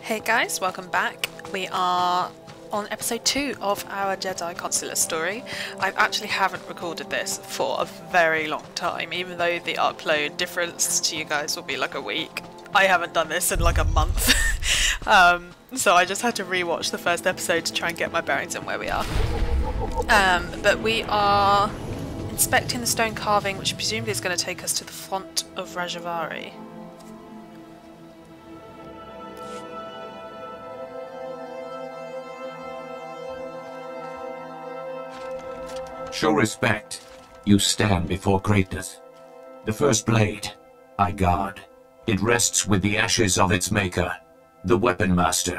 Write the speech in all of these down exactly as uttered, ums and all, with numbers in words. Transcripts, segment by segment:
Hey guys, welcome back. We are on episode two of our Jedi Consular story. I actually haven't recorded this for a very long time, even though the upload difference to you guys will be like a week. I haven't done this in like a month. um, so I just had to rewatch the first episode to try and get my bearings on where we are. Um, but we are inspecting the stone carving, which presumably is going to take us to the font of Rajavari. Show respect. You stand before greatness. The first blade, I guard. It rests with the ashes of its maker, the Weapon Master.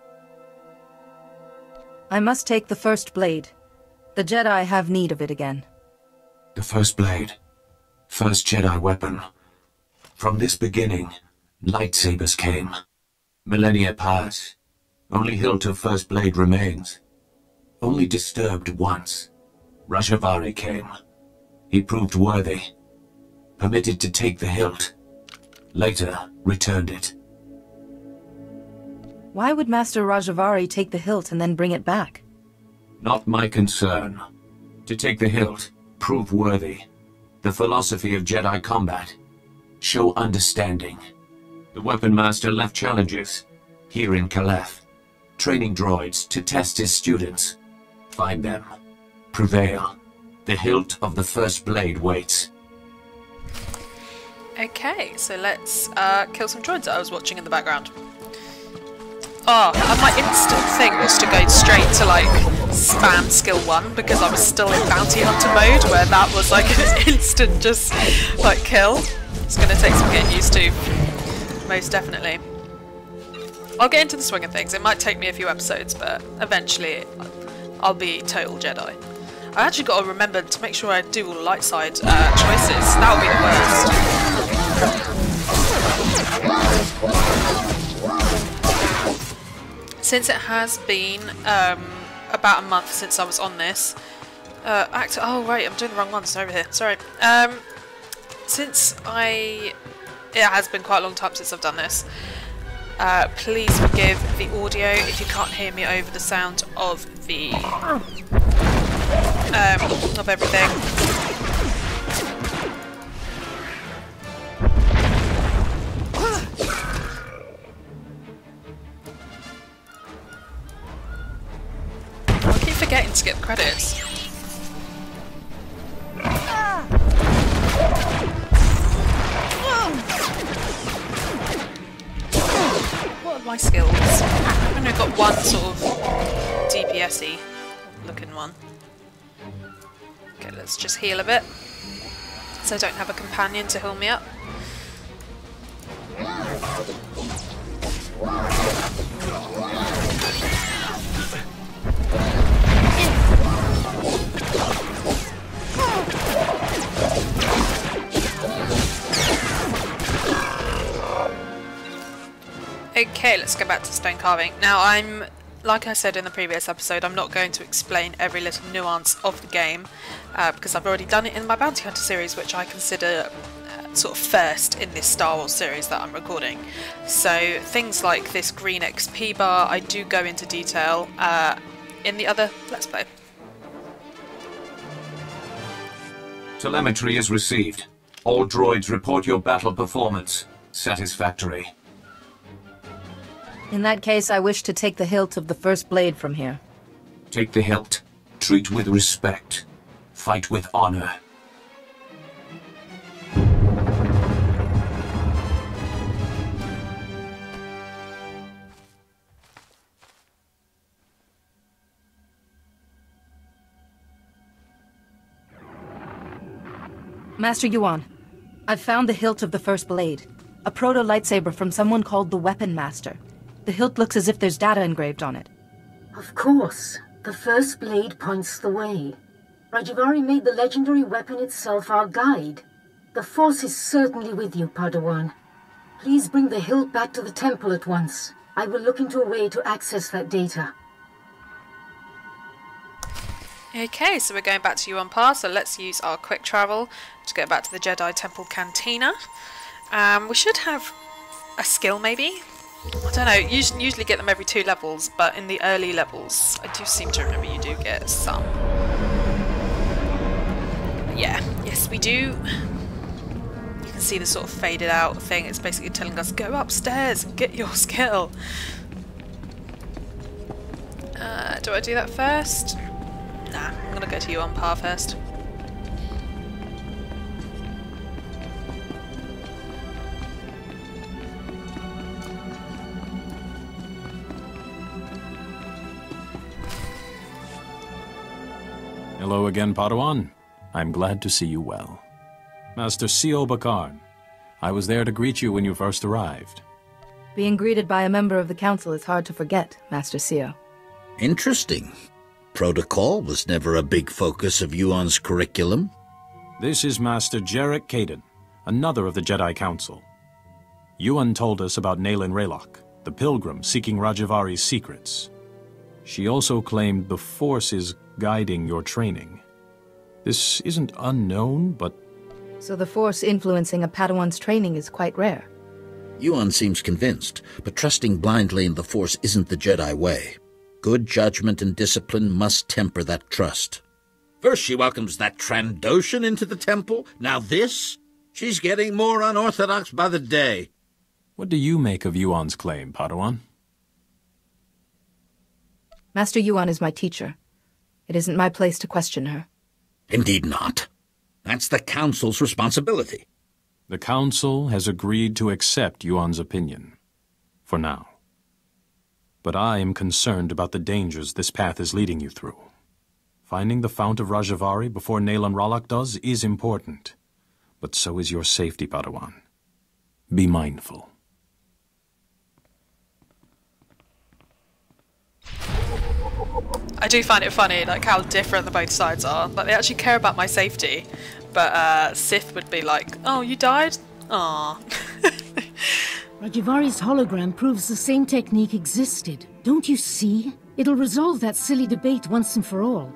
I must take the first blade. The Jedi have need of it again. The first blade. First Jedi weapon. From this beginning, lightsabers came. Millennia pass. Only hilt of first blade remains. Only disturbed once. Rajavari came. He proved worthy. Permitted to take the hilt. Later, returned it. Why would Master Rajavari take the hilt and then bring it back? Not my concern. To take the hilt, prove worthy. The philosophy of Jedi combat. Show understanding. The Weapon Master left challenges. Here in Caleth. Training droids to test his students. Find them. Prevail. The hilt of the first blade waits. Okay, so let's uh, kill some droids that I was watching in the background. Oh, and my instant thing was to go straight to like spam skill one because I was still in bounty hunter mode where that was like an instant just like kill. It's going to take some getting used to, most definitely. I'll get into the swing of things. It might take me a few episodes, but eventually I'll be total Jedi. I actually got to remember to make sure I do all the light side uh, choices. That would be the worst. Since it has been um, about a month since I was on this, uh, act oh right, I'm doing the wrong ones over here. Sorry. Um, since I, it has been quite a long time since I've done this. Uh, please forgive the audio if you can't hear me over the sound of the. Um, of everything. I keep forgetting to skip credits. What are my skills? I've only got one sort of D P S-y looking one. Okay, let's just heal a bit, so I don't have a companion to heal me up. Okay, let's go back to stone carving. Now I'm Like I said in the previous episode, I'm not going to explain every little nuance of the game uh, because I've already done it in my Bounty Hunter series, which I consider uh, sort of first in this Star Wars series that I'm recording. So things like this green X P bar, I do go into detail uh, in the other Let's Play. Telemetry is received. All droids report your battle performance. Satisfactory. In that case, I wish to take the hilt of the first blade from here. Take the hilt. Treat with respect. Fight with honor. Master Yuan, I've found the hilt of the first blade. A proto-lightsaber from someone called the Weapon Master. The hilt looks as if there's data engraved on it. Of course. The first blade points the way. Rajavari made the legendary weapon itself our guide. The Force is certainly with you, Padawan. Please bring the hilt back to the temple at once. I will look into a way to access that data. Okay, so we're going back to Yuan Pass, so let's use our quick travel to get back to the Jedi Temple Cantina. Um, we should have a skill maybe I don't know, you usually get them every two levels, but in the early levels, I do seem to remember you do get some. Yeah, yes we do. You can see the sort of faded out thing. It's basically telling us, go upstairs and get your skill. Uh, do I do that first? Nah, I'm gonna go to Yuan Pa first. Hello again, Padawan. I'm glad to see you well. Master Sio Bakarn, I was there to greet you when you first arrived. Being greeted by a member of the council is hard to forget, Master Sio. Interesting. Protocol was never a big focus of Yuan's curriculum. This is Master Jarek Kaden, another of the Jedi Council. Yuan told us about Naylan Raylock, the pilgrim seeking Rajavari's secrets. She also claimed the Force is guiding your training. This isn't unknown, but... So the Force influencing a Padawan's training is quite rare. Yuan seems convinced, but trusting blindly in the Force isn't the Jedi way. Good judgment and discipline must temper that trust. First she welcomes that Trandoshan into the temple, now this? She's getting more unorthodox by the day. What do you make of Yuan's claim, Padawan? Master Yuan is my teacher. It isn't my place to question her. Indeed not. That's the Council's responsibility. The Council has agreed to accept Yuan's opinion. For now. But I am concerned about the dangers this path is leading you through. Finding the Fount of Rajavari before Naylan Raylock does is important. But so is your safety, Padawan. Be mindful. I do find it funny, like, how different the both sides are. Like, they actually care about my safety, but uh, Sith would be like, oh, you died? Aww. Rajavari's hologram proves the same technique existed. Don't you see? It'll resolve that silly debate once and for all.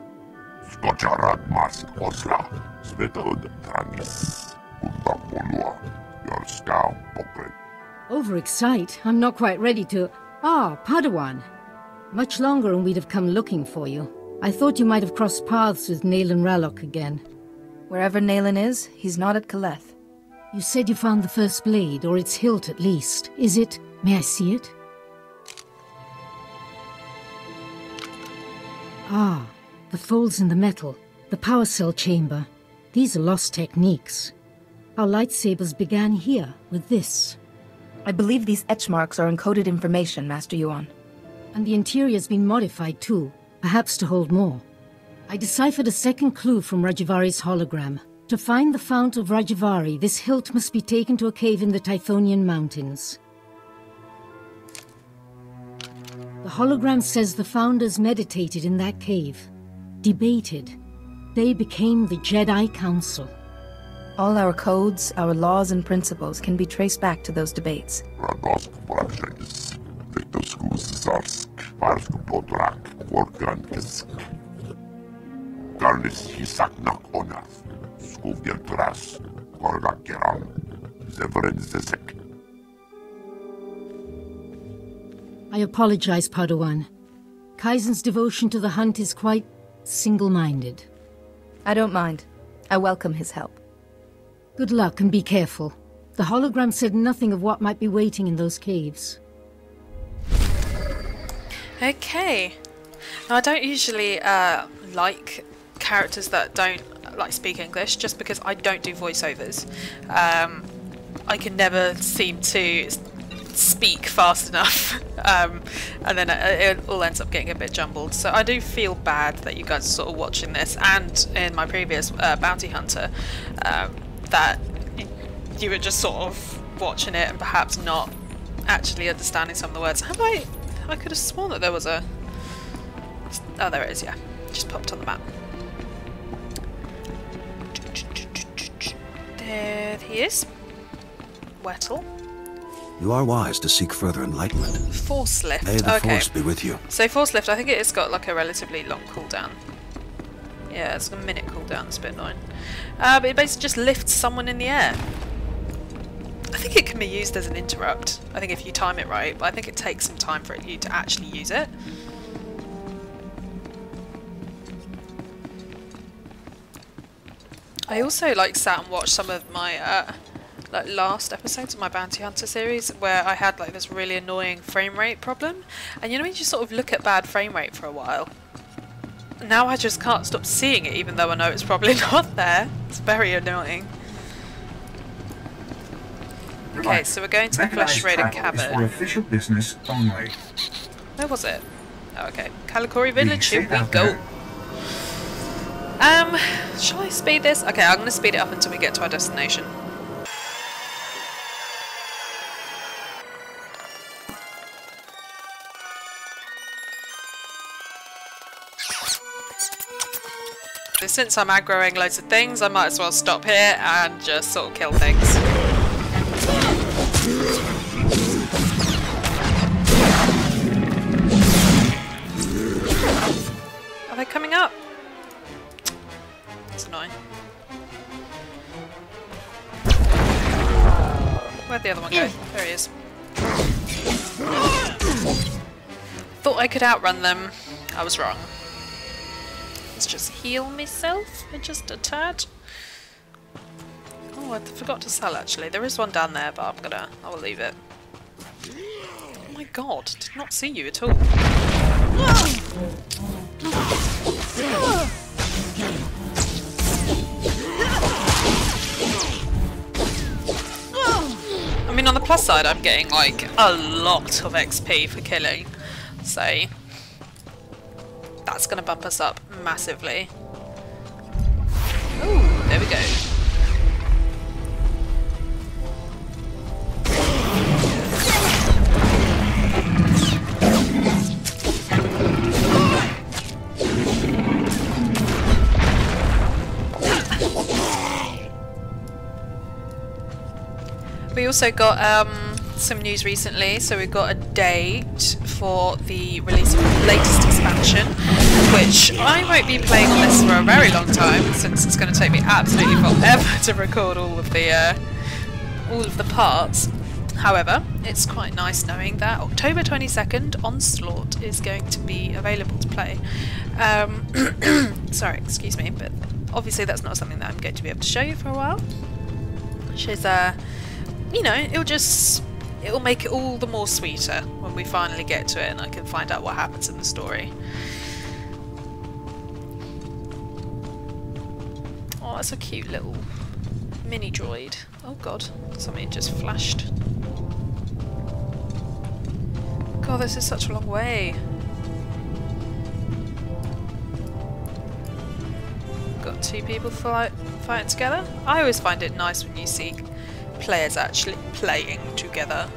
Overexcite? I'm not quite ready to... Ah, Padawan. Much longer and we'd have come looking for you. I thought you might have crossed paths with Naylan Raylock again. Wherever Naylan is, he's not at Kaleth. You said you found the first blade, or its hilt at least. Is it? May I see it? Ah, the folds in the metal, the power cell chamber. These are lost techniques. Our lightsabers began here, with this. I believe these etch marks are encoded information, Master Yuan. And the interior's been modified too, perhaps to hold more. I deciphered a second clue from Rajavari's hologram. To find the Fount of Rajavari, this hilt must be taken to a cave in the Tythonian Mountains. The hologram says the founders meditated in that cave, debated. They became the Jedi Council. All our codes, our laws and principles can be traced back to those debates. I apologize, Padawan. Kaizen's devotion to the hunt is quite single-minded. I don't mind. I welcome his help. Good luck and be careful. The hologram said nothing of what might be waiting in those caves. Okay. Now, I don't usually uh, like characters that don't like speak English, just because I don't do voiceovers. Um, I can never seem to speak fast enough, um, and then it, it all ends up getting a bit jumbled. So I do feel bad that you guys are sort of watching this, and in my previous uh, Bounty Hunter, um, that you were just sort of watching it and perhaps not actually understanding some of the words. Have I? I could have sworn that there was a... Oh, there it is, yeah. Just popped on the map. There he is. Wettle. You are wise to seek further enlightenment. Force lift. May the okay. Force be with you. So force lift, I think it's got like a relatively long cooldown. Yeah, it's a minute cooldown, it's a bit annoying. Uh, but it basically just lifts someone in the air. I think it can be used as an interrupt. I think if you time it right, but I think it takes some time for it, you to actually use it. I also like sat and watched some of my uh, like last episodes of my Bounty Hunter series where I had like this really annoying frame rate problem, and you know when you just sort of look at bad frame rate for a while. Now I just can't stop seeing it, even though I know it's probably not there. It's very annoying. Okay, Right. so we're going to the Flesh Raider travel is for Cavern. official business only. Where was it? Oh, okay, Kalikori Village. see Here we that go. there? Um, shall I speed this? Okay, I'm going to speed it up until we get to our destination. So since I'm aggroing loads of things, I might as well stop here and just sort of kill things. Are they coming up? That's annoying. Where'd the other one go? There he is. Thought I could outrun them. I was wrong. Let's just heal myself for just a tad. Oh, I forgot to sell actually. There is one down there, but I'm gonna, I will leave it. Oh my god, did not see you at all. I mean, on the plus side, I'm getting like a lot of X P for killing, so that's gonna bump us up massively. Ooh, there we go. We also got um, some news recently, so we've got a date for the release of the latest expansion, which I won't be playing on this for a very long time, since it's going to take me absolutely forever to record all of the uh, all of the parts. However, it's quite nice knowing that October twenty-second, Onslaught is going to be available to play. Um, sorry, excuse me, but obviously that's not something that I'm going to be able to show you for a while. Which is, uh, you know, it'll just, it'll make it all the more sweeter when we finally get to it and I can find out what happens in the story. Oh, that's a cute little mini droid. Oh god, something just flashed. God, this is such a long way. Got two people fight, fighting together. I always find it nice when you see players actually playing together.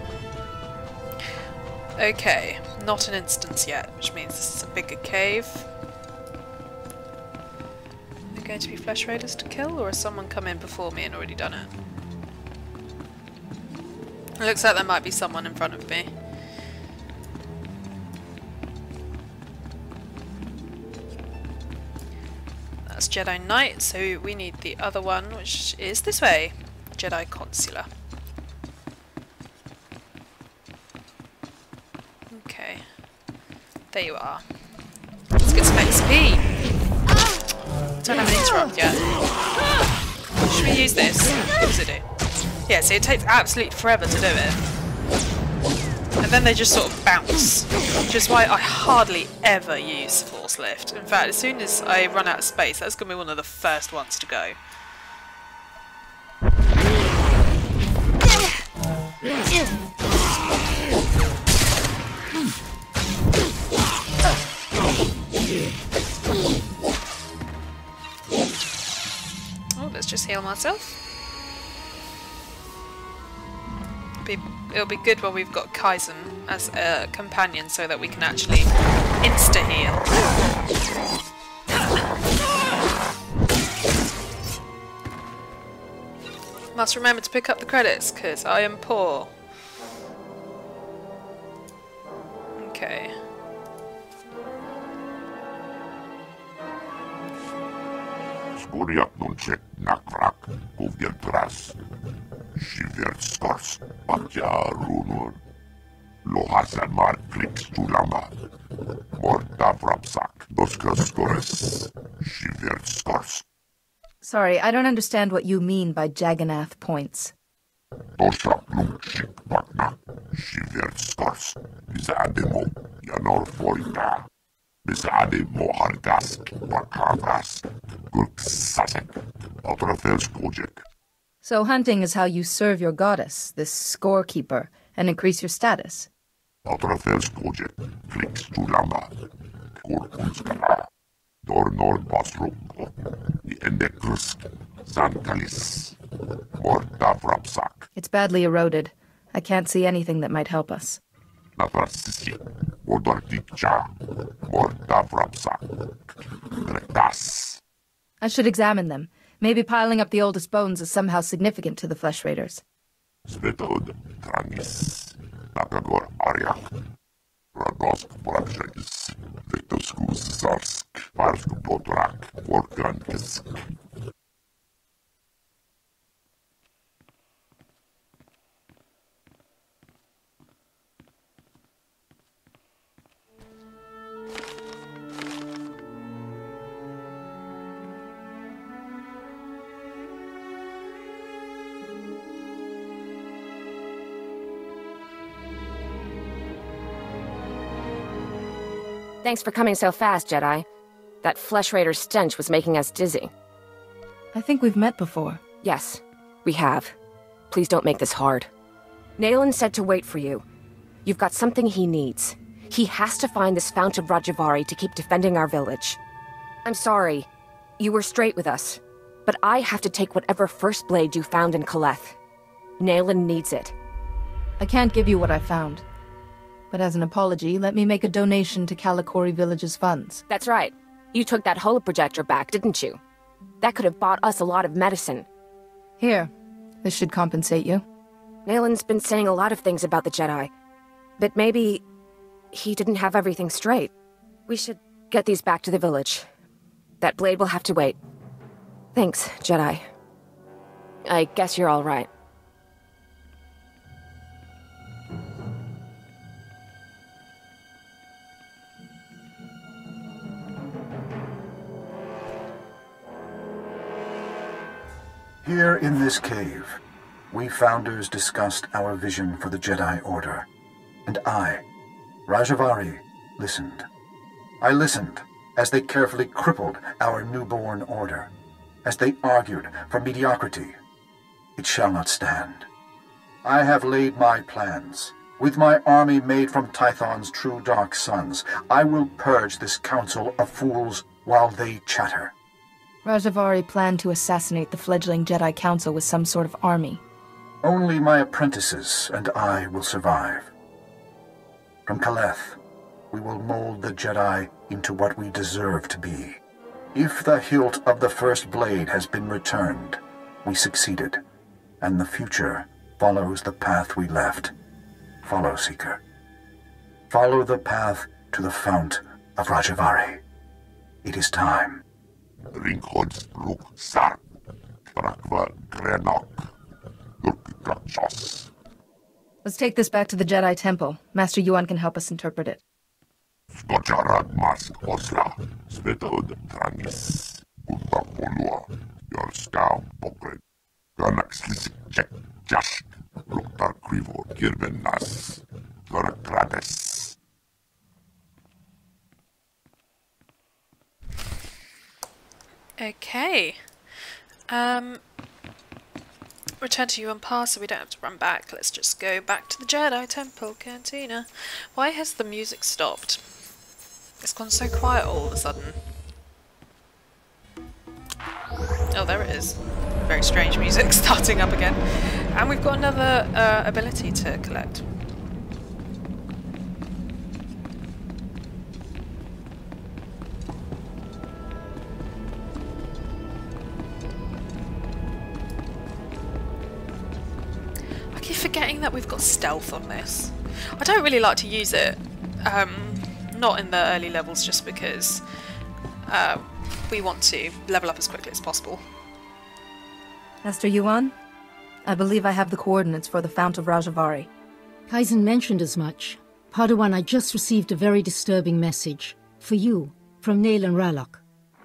Okay, not an instance yet, which means this is a bigger cave. Are there going to be flesh raiders to kill, or has someone come in before me and already done it? It looks like there might be someone in front of me. That's Jedi Knight, so we need the other one, which is this way. Jedi Consular. Okay. There you are. Let's get some X P! Don't have an interrupt yet. Should we use this? What does it do? Yeah, see, it takes absolutely forever to do it. And then they just sort of bounce. Which is why I hardly ever use Force Lift. In fact, as soon as I run out of space, that's going to be one of the first ones to go. Oh, let's just heal myself. Be, it'll be good when we've got Kaizen as a companion so that we can actually insta-heal. Must remember to pick up the credits, because I am poor. Okay. skoriat non check nakrak, kovjer tras. Shivert skors, patja runor. Lohasan mar kliks tulama. Morta vrapsak, doska skores. Shivert skors. Sorry, I don't understand what you mean by Jagannath points. Dosa plumchik pakna. Shivert skors. Bisademo, yanor forita. Bisademo hargask, wakagas. Gurksasek. Otrafels So hunting is how you serve your goddess, this scorekeeper, and increase your status. Otrafels project. Flix tulama. Korkunskala. Dor nord basruk. The endekrusk. Sankalis. Morta vrapsak. It's badly eroded. I can't see anything that might help us. Navrasisi. Odortikcha. Morta vrapsak. Rektas. I should examine them. Maybe piling up the oldest bones is somehow significant to the Flesh Raiders. Svetod Trangis. Nakagor Aryak. Ragosk Porakshakis. Vetoskus Zarsk. Parsk Potrak. Vorkrankisk. Thanks for coming so fast, Jedi. That Flesh Raider stench was making us dizzy. I think we've met before. Yes, we have. Please don't make this hard. Nayland said to wait for you. You've got something he needs. He has to find this Fount of Rajavari to keep defending our village. I'm sorry. You were straight with us. But I have to take whatever First Blade you found in Kaleth. Nayland needs it. I can't give you what I found. But as an apology, let me make a donation to Kalikori Village's funds. That's right. You took that holoprojector back, didn't you? That could have bought us a lot of medicine. Here. This should compensate you. Nayland's been saying a lot of things about the Jedi. But maybe he didn't have everything straight. We should get these back to the village. That blade will have to wait. Thanks, Jedi. I guess you're all right. Here in this cave, we Founders discussed our vision for the Jedi Order. And I, Rajavari, listened. I listened as they carefully crippled our newborn order, as they argued for mediocrity. It shall not stand. I have laid my plans. With my army made from Tython's true dark sons, I will purge this council of fools while they chatter. Rajavari planned to assassinate the fledgling Jedi Council with some sort of army. Only my apprentices and I will survive. From Kaleth, we will mold the Jedi into what we deserve to be. If the hilt of the First Blade has been returned, we succeeded, and the future follows the path we left. Follow, Seeker. Follow the path to the Fount of Rajavari. It is time. Ringhods Ruk Sarp. Krakva Grenok. Gurkikrakchos. Let's take this back to the Jedi Temple. Master Yuan can help us interpret it. Skocharad Mask Osla. Svetod Trangis. Gutta Polua. Yorska Pokret. Ganaxlisik Jek Jash. Ruktar Krivo Kirvenas. Gorakrades. Okay. Um, return to Yuan Pass so we don't have to run back. Let's just go back to the Jedi Temple Cantina. Why has the music stopped? It's gone so quiet all of a sudden. Oh, there it is. Very strange music starting up again. And we've got another uh, ability to collect. Forgetting that we've got stealth on this. I don't really like to use it, um, not in the early levels just because uh, we want to level up as quickly as possible. Master Yuan, I believe I have the coordinates for the Fount of Rajavari. Kaizen mentioned as much. Padawan, I just received a very disturbing message. For you, from Nail and Ralok.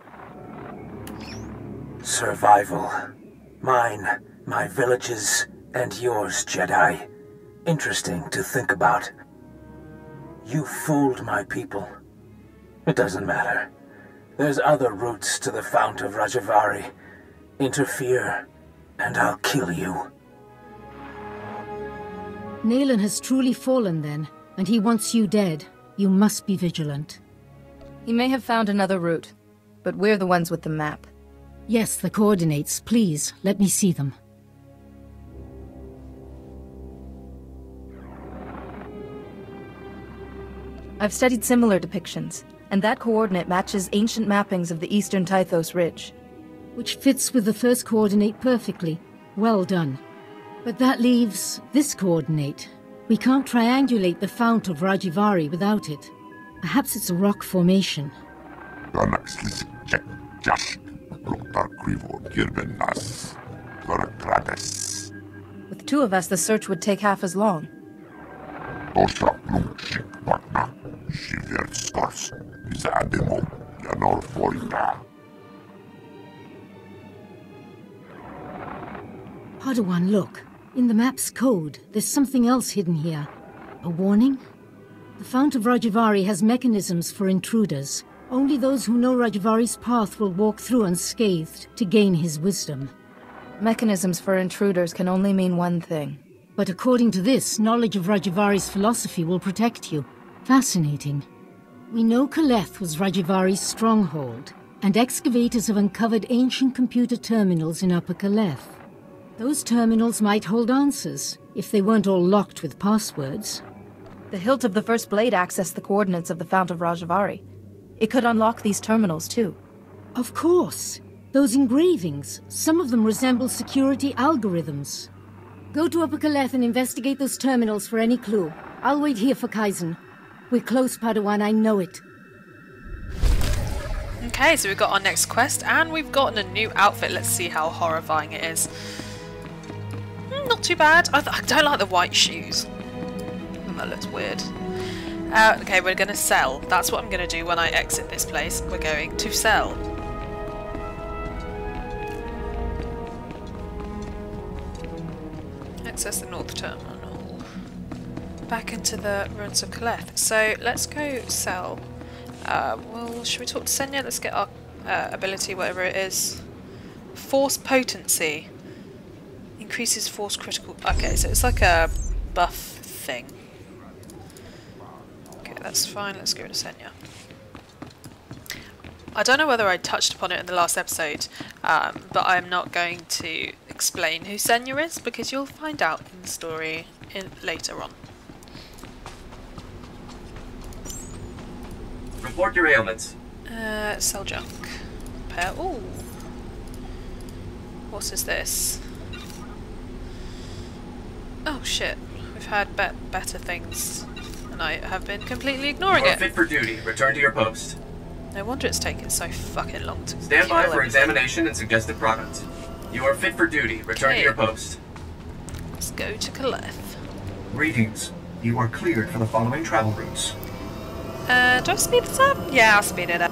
Survival. Mine, my villages, and yours, Jedi. Interesting to think about. You fooled my people. It doesn't matter. There's other routes to the Fount of Rajavari. Interfere, and I'll kill you. Nalan has truly fallen then, and he wants you dead. You must be vigilant. He may have found another route, but we're the ones with the map. Yes, the coordinates. Please, let me see them. I've studied similar depictions, and that coordinate matches ancient mappings of the eastern Tythos Ridge. Which fits with the first coordinate perfectly. Well done. But that leaves this coordinate. We can't triangulate the Fount of Rajavari without it. Perhaps it's a rock formation. With two of us, the search would take half as long. Padawan, look. In the map's code, there's something else hidden here. A warning? The Fount of Rajavari has mechanisms for intruders. Only those who know Rajavari's path will walk through unscathed to gain his wisdom. Mechanisms for intruders can only mean one thing. But according to this, knowledge of Rajavari's philosophy will protect you. Fascinating. We know Kaleth was Rajavari's stronghold, and excavators have uncovered ancient computer terminals in Upper Kaleth. Those terminals might hold answers, if they weren't all locked with passwords. The hilt of the First Blade accessed the coordinates of the Fount of Rajavari. It could unlock these terminals, too. Of course. Those engravings, some of them resemble security algorithms. Go to Upper Kaleth and investigate those terminals for any clue. I'll wait here for Kaizen. We're close, Padawan, I know it. Okay, so we've got our next quest, and we've gotten a new outfit. Let's see how horrifying it is. Not too bad. I, I don't like the white shoes. That looks weird. Uh, okay, we're going to sell. That's what I'm going to do when I exit this place. We're going to sell. Access the North Terminal. Back into the ruins of Kaleth. So let's go sell. Uh, well, should we talk to Senya? Let's get our uh, ability, whatever it is. Force potency. Increases force critical... Okay, so it's like a buff thing. Okay, that's fine. Let's go to Senya. I don't know whether I touched upon it in the last episode, um, but I'm not going to explain who Senya is, because you'll find out in the story in, later on. Report your ailments. Uh, sell junk. Repair. Ooh. What is this? Oh shit, we've had be better things, and I have been completely ignoring you are it. Fit for duty. Return to your post. No wonder it's taken so fucking long to stand by for everything. examination and suggested product. You are fit for duty. Return okay. to your post. Let's go to Kaleth. Greetings. You are cleared for the following travel routes. Uh, do I speed this up? Yeah, I'll speed it up.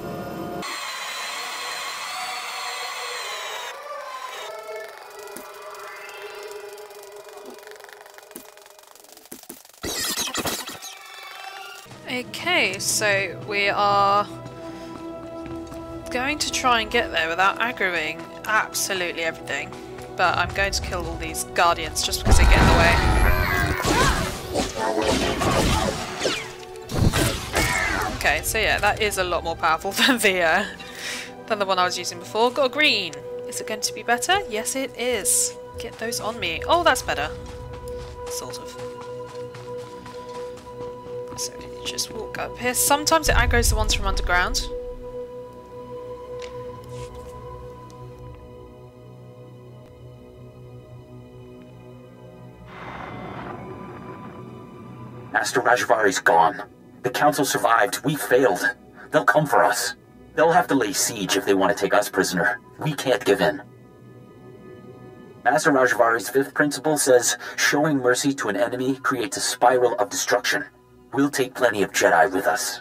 Okay, so we are going to try and get there without aggroing absolutely everything. But I'm going to kill all these guardians just because they get in the way. Okay, so yeah, that is a lot more powerful than the uh, than the one I was using before. Got a green. Is it going to be better? Yes, it is. Get those on me. Oh, that's better. Sort of. So you just walk up here. Sometimes it aggroes the ones from underground. Master Rajavari's gone. The Council survived. We failed. They'll come for us. They'll have to lay siege if they want to take us prisoner. We can't give in. Master Rajavari's fifth principle says, showing mercy to an enemy creates a spiral of destruction. We'll take plenty of Jedi with us.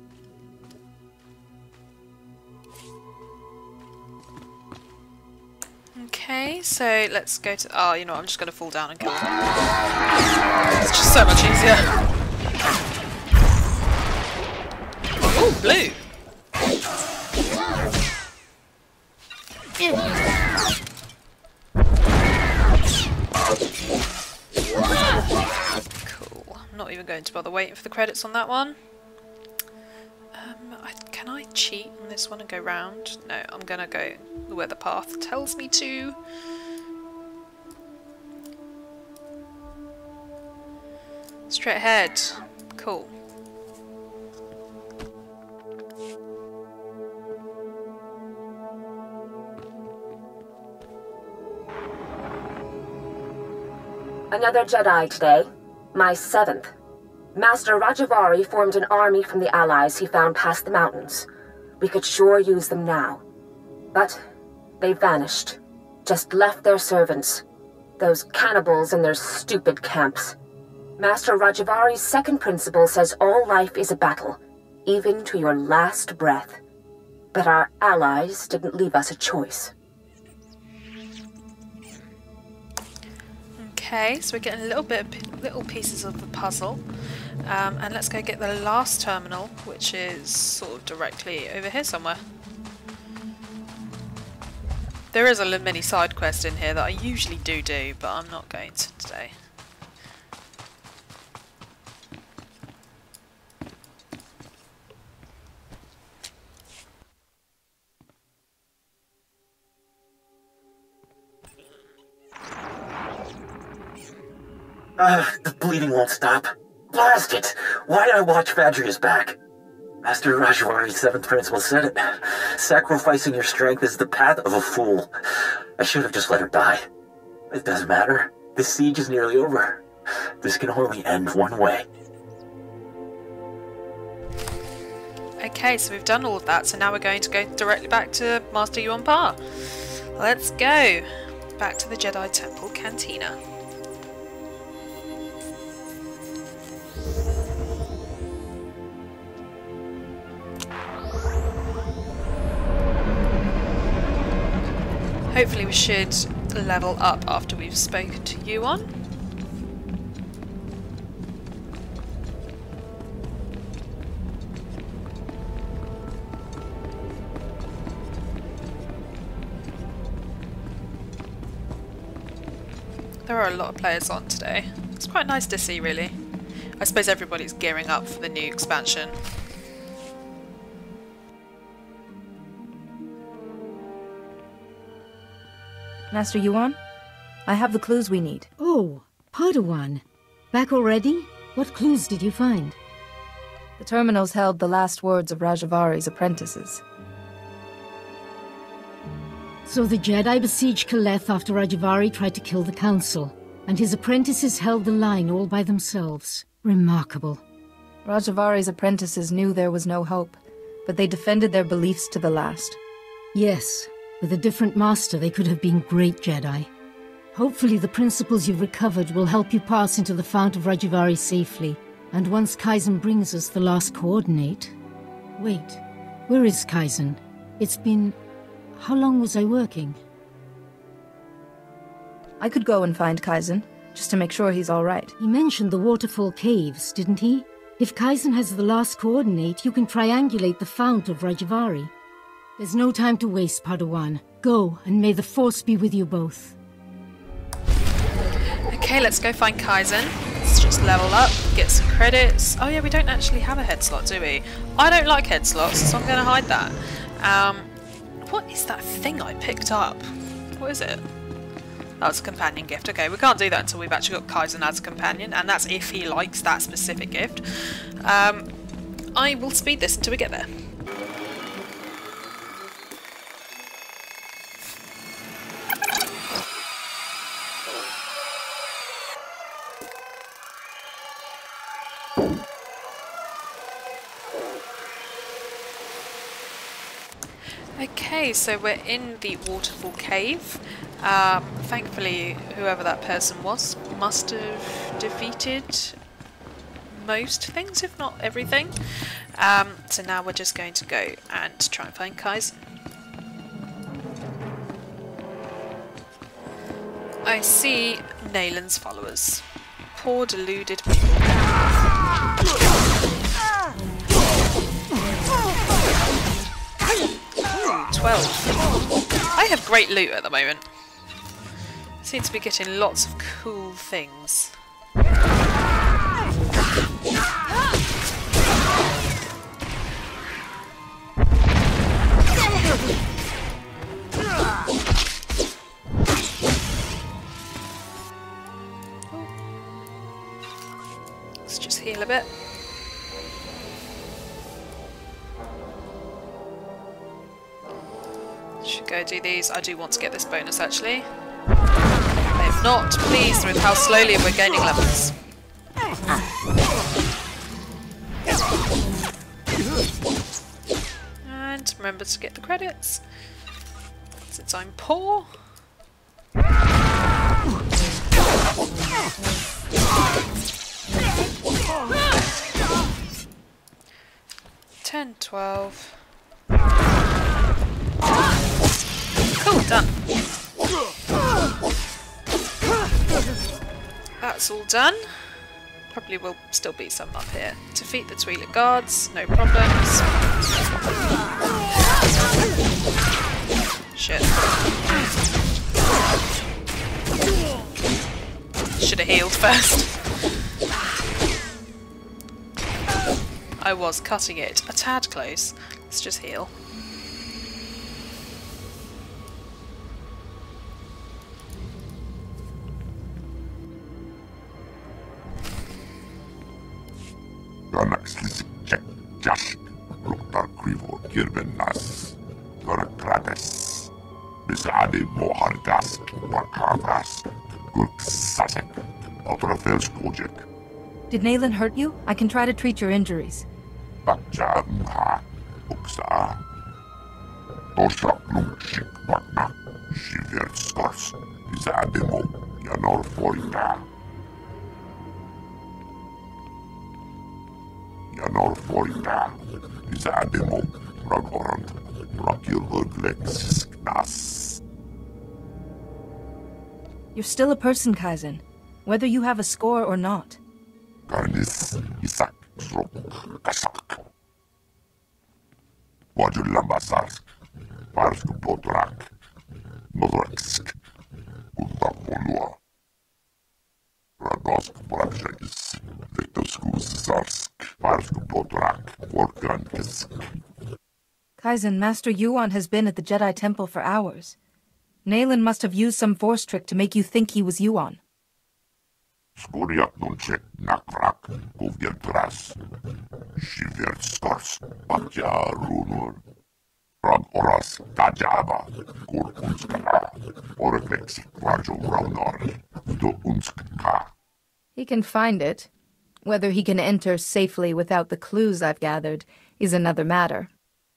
Okay, so let's go to... Oh, you know what, I'm just going to fall down and kill them. It's just so much easier. Oh, blue! Cool. I'm not even going to bother waiting for the credits on that one. Um, I, can I cheat on this one and go round? No, I'm gonna go where the path tells me to. Straight ahead. Cool. Another Jedi today. My seventh. Master Rajavari formed an army from the allies he found past the mountains. We could sure use them now. But they vanished. Just left their servants. Those cannibals in their stupid camps. Master Rajavari's second principle says all life is a battle, even to your last breath. But our allies didn't leave us a choice. Okay, so we're getting a little bit of little pieces of the puzzle. Um, and let's go get the last terminal, which is sort of directly over here somewhere. There is a mini side quest in here that I usually do do, but I'm not going to today. Uh, the bleeding won't stop. Blast it! Why did I watch Vadria's back? Master Rajavari's seventh principle said it. Sacrificing your strength is the path of a fool. I should have just let her die. It doesn't matter. This siege is nearly over. This can only end one way. Okay, so we've done all of that, so now we're going to go directly back to Master Yuan Pa. Let's go! Back to the Jedi Temple Cantina. Hopefully we should level up after we've spoken to Yuan. There are a lot of players on today. It's quite nice to see, really. I suppose everybody's gearing up for the new expansion. Master Yuan, I have the clues we need. Oh, Padawan. Back already? What clues did you find? The terminals held the last words of Rajavari's apprentices. So the Jedi besieged Kaleth after Rajavari tried to kill the Council, and his apprentices held the line all by themselves. Remarkable. Rajavari's apprentices knew there was no hope, but they defended their beliefs to the last. Yes. With a different master, they could have been great Jedi. Hopefully the principles you've recovered will help you pass into the Fount of Rajavari safely. And once Kaizen brings us the last coordinate... Wait, where is Kaizen? It's been... How long was I working? I could go and find Kaizen, just to make sure he's alright. He mentioned the Waterfall Caves, didn't he? If Kaizen has the last coordinate, you can triangulate the Fount of Rajavari. There's no time to waste, Padawan. Go, and may the Force be with you both. Okay, let's go find Kaizen. Let's just level up, get some credits. Oh yeah, we don't actually have a head slot, do we? I don't like head slots, so I'm going to hide that. Um, what is that thing I picked up? What is it? Oh, it's a companion gift. Okay, we can't do that until we've actually got Kaizen as a companion, and that's if he likes that specific gift. Um, I will speed this until we get there. Okay, so we're in the waterfall cave. Um, thankfully, whoever that person was must have defeated most things, if not everything. Um, so now we're just going to go and try and find Kaizen. I see Naelin's followers. Poor deluded people. twelve. I have great loot at the moment. Seem to be getting lots of cool things. Let's just heal a bit. Should go do these. I do want to get this bonus actually. I am not pleased with how slowly we're gaining levels. And remember to get the credits, since I'm poor. ten, twelve. Cool, done. That's all done. Probably will still be some up here. Defeat the Twi'lek guards, no problems. Shit. Should have healed first. I was cutting it a tad close. Let's just heal. Did Naelin hurt you? I can try to treat your injuries. You're still a person, Kaizen, whether you have a score or not. Kaizen, Master Yuan has been at the Jedi Temple for hours. Naelin must have used some force trick to make you think he was Yuan. He can find it. Whether he can enter safely without the clues I've gathered is another matter.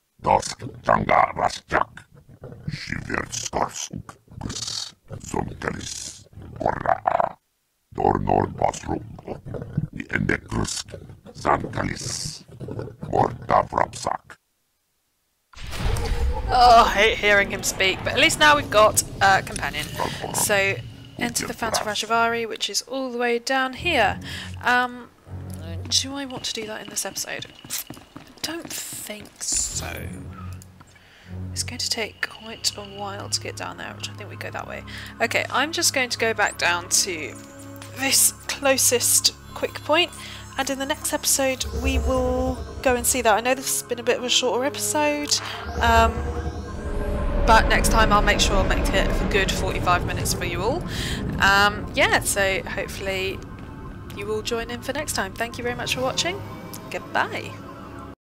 Oh, I hate hearing him speak, but at least now we've got a companion. So, enter the Fount of Rajvari, which is all the way down here. Um, do I want to do that in this episode? I don't think so. It's going to take quite a while to get down there, which I think we go that way. Okay, I'm just going to go back down to this closest quick point, and in the next episode we will go and see that. I know this has been a bit of a shorter episode, um, but next time I'll make sure I'll make it a good forty-five minutes for you all. Um, yeah, so hopefully you will join in for next time. Thank you very much for watching. Goodbye.